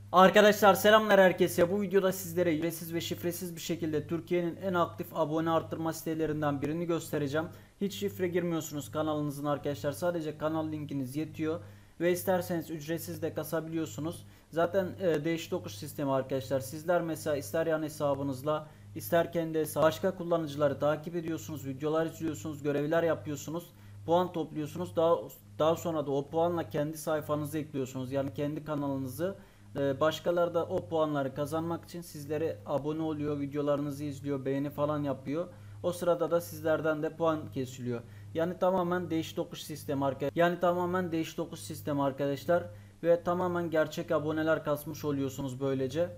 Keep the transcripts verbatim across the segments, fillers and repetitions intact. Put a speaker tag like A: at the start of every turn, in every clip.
A: Arkadaşlar selamlar herkese. Bu videoda sizlere ücretsiz ve şifresiz bir şekilde Türkiye'nin en aktif abone artırma sitelerinden birini göstereceğim. Hiç şifre girmiyorsunuz kanalınızın arkadaşlar. Sadece kanal linkiniz yetiyor ve isterseniz ücretsiz de kasabiliyorsunuz. Zaten e, değiş tokuş sistemi arkadaşlar. Sizler mesela ister yan hesabınızla ister kendi hesabı başka kullanıcıları takip ediyorsunuz, videolar izliyorsunuz, görevler yapıyorsunuz, puan topluyorsunuz. Daha daha sonra da o puanla kendi sayfanızı ekliyorsunuz. Yani kendi kanalınızı. Ee, Başkaları da o puanları kazanmak için sizlere abone oluyor, videolarınızı izliyor, beğeni falan yapıyor. O sırada da sizlerden de puan kesiliyor. Yani tamamen değiş tokuş sistemi arkadaşlar. Yani tamamen değiş tokuş sistemi arkadaşlar ve tamamen gerçek aboneler kasmış oluyorsunuz böylece.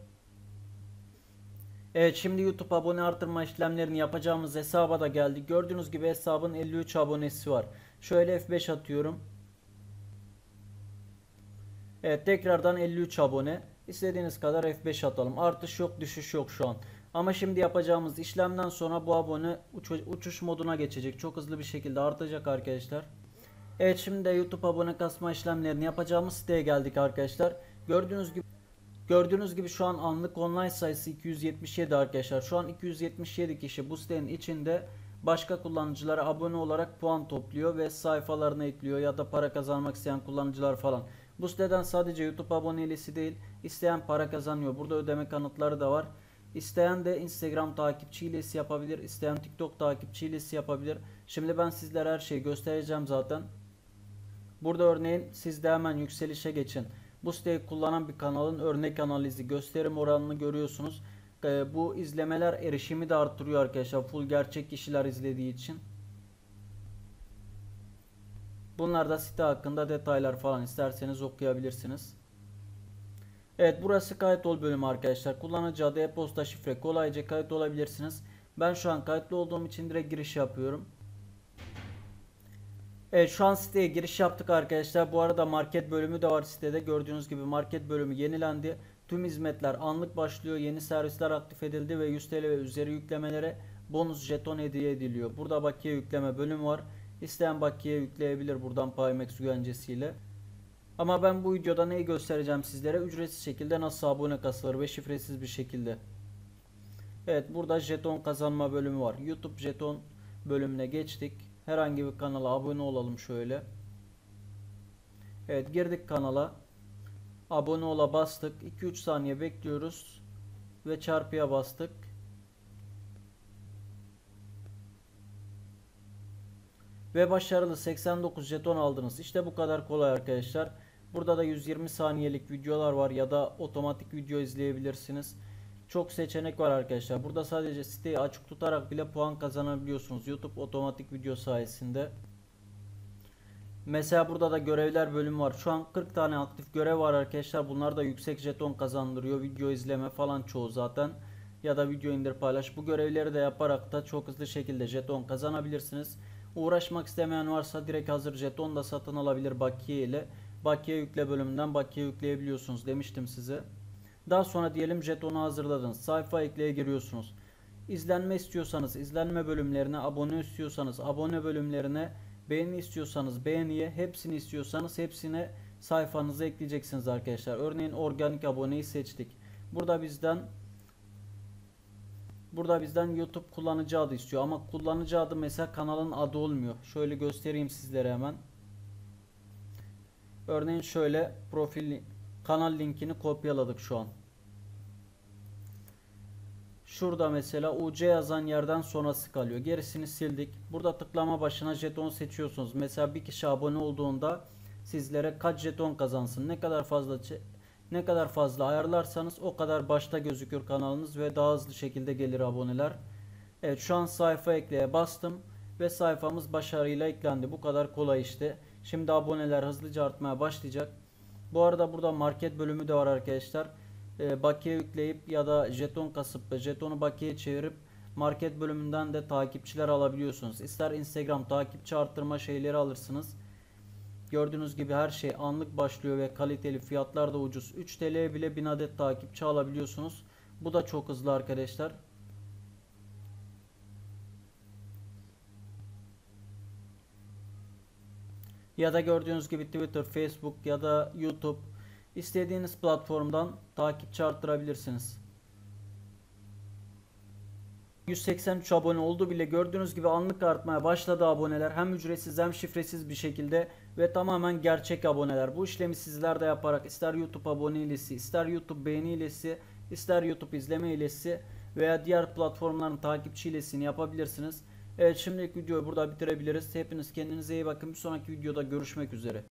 A: Evet, şimdi YouTube abone artırma işlemlerini yapacağımız hesaba da geldik. Gördüğünüz gibi hesabın elli üç abonesi var. Şöyle F beş atıyorum. Evet, tekrardan elli üç abone. İstediğiniz kadar F beş atalım. Artış yok, düşüş yok şu an. Ama şimdi yapacağımız işlemden sonra bu abone uç uçuş moduna geçecek. Çok hızlı bir şekilde artacak arkadaşlar. Evet, şimdi de YouTube abone kasma işlemlerini yapacağımız siteye geldik arkadaşlar. Gördüğünüz gibi Gördüğünüz gibi şu an anlık online sayısı iki yüz yetmiş yedi arkadaşlar. Şu an iki yüz yetmiş yedi kişi bu sitenin içinde başka kullanıcılara abone olarak puan topluyor ve sayfalarına ekliyor ya da para kazanmak isteyen kullanıcılar falan. Bu siteden sadece YouTube aboneliği değil, isteyen para kazanıyor. Burada ödeme kanıtları da var. İsteyen de Instagram takipçi hilesi yapabilir, isteyen TikTok takipçi hilesi yapabilir. Şimdi ben sizlere her şeyi göstereceğim zaten. Burada örneğin siz de hemen yükselişe geçin. Bu siteyi kullanan bir kanalın örnek analizi gösterim oranını görüyorsunuz. Ee, bu izlemeler erişimi de arttırıyor arkadaşlar. Full gerçek kişiler izlediği için. Bunlar da site hakkında detaylar falan isterseniz okuyabilirsiniz. Evet, burası kayıt ol bölümü arkadaşlar. Kullanıcı adı, e-posta, şifre, kolayca kayıt olabilirsiniz. Ben şu an kayıtlı olduğum için direkt giriş yapıyorum. Evet, şu an siteye giriş yaptık arkadaşlar. Bu arada market bölümü de var sitede. Gördüğünüz gibi market bölümü yenilendi. Tüm hizmetler anlık başlıyor. Yeni servisler aktif edildi ve yüz T L ve üzeri yüklemelere bonus jeton hediye ediliyor. Burada bakiye yükleme bölümü var. İsteyen bakiye yükleyebilir buradan Paymex güvencesiyle. Ama ben bu videoda neyi göstereceğim sizlere? Ücretsiz şekilde nasıl abone kasılır ve şifresiz bir şekilde. Evet, burada jeton kazanma bölümü var. YouTube jeton bölümüne geçtik. Herhangi bir kanala abone olalım şöyle. Evet, girdik kanala. Abone ola bastık. iki üç saniye bekliyoruz. Ve çarpıya bastık. Ve başarılı seksen dokuz jeton aldınız. İşte bu kadar kolay arkadaşlar. Burada da yüz yirmi saniyelik videolar var ya da otomatik video izleyebilirsiniz. Çok seçenek var arkadaşlar. Burada sadece siteyi açık tutarak bile puan kazanabiliyorsunuz YouTube otomatik video sayesinde. Mesela burada da görevler bölümü var. Şu an kırk tane aktif görev var arkadaşlar. Bunlar da yüksek jeton kazandırıyor. Video izleme falan çoğu zaten. Ya da video indir paylaş. Bu görevleri de yaparak da çok hızlı şekilde jeton kazanabilirsiniz. Uğraşmak istemeyen varsa direkt hazır jeton da satın alabilir bakiye ile. Bakiye yükle bölümünden bakiye yükleyebiliyorsunuz demiştim size. Daha sonra diyelim jetonu hazırladınız. Sayfa ekleye giriyorsunuz. İzlenme istiyorsanız izlenme bölümlerine, abone istiyorsanız abone bölümlerine, beğeni istiyorsanız beğeniye, hepsini istiyorsanız hepsine sayfanıza ekleyeceksiniz arkadaşlar. Örneğin organik aboneyi seçtik. Burada bizden Burada bizden YouTube kullanıcı adı istiyor ama kullanıcı adı mesela kanalın adı olmuyor. Şöyle göstereyim sizlere hemen. Örneğin şöyle profil kanal linkini kopyaladık şu an. Şurada mesela U C yazan yerden sonrası kalıyor. Gerisini sildik. Burada tıklama başına jeton seçiyorsunuz. Mesela bir kişi abone olduğunda sizlere kaç jeton kazansın. Ne kadar fazla ne kadar fazla ayarlarsanız o kadar başta gözükür kanalınız ve daha hızlı şekilde gelir aboneler. Evet, şu an sayfa ekleye bastım ve sayfamız başarıyla eklendi. Bu kadar kolay işte. Şimdi aboneler hızlıca artmaya başlayacak. Bu arada burada market bölümü de var arkadaşlar. E, bakiye yükleyip ya da jeton kasıp jetonu bakiye çevirip market bölümünden de takipçiler alabiliyorsunuz. İster Instagram takipçi arttırma şeyleri alırsınız. Gördüğünüz gibi her şey anlık başlıyor ve kaliteli, fiyatlar da ucuz. üç T L'ye bile bin adet takipçi alabiliyorsunuz. Bu da çok hızlı arkadaşlar. Ya da gördüğünüz gibi Twitter, Facebook ya da YouTube İstediğiniz platformdan takipçi arttırabilirsiniz. yüz seksen üç abone oldu bile, gördüğünüz gibi anlık artmaya başladı aboneler. Hem ücretsiz hem şifresiz bir şekilde ve tamamen gerçek aboneler. Bu işlemi sizler de yaparak ister YouTube abone hilesi, ister YouTube beğeni hilesi, ister YouTube izleme hilesi veya diğer platformların takipçi hilesini yapabilirsiniz. Evet, şimdilik videoyu burada bitirebiliriz. Hepiniz kendinize iyi bakın. Bir sonraki videoda görüşmek üzere.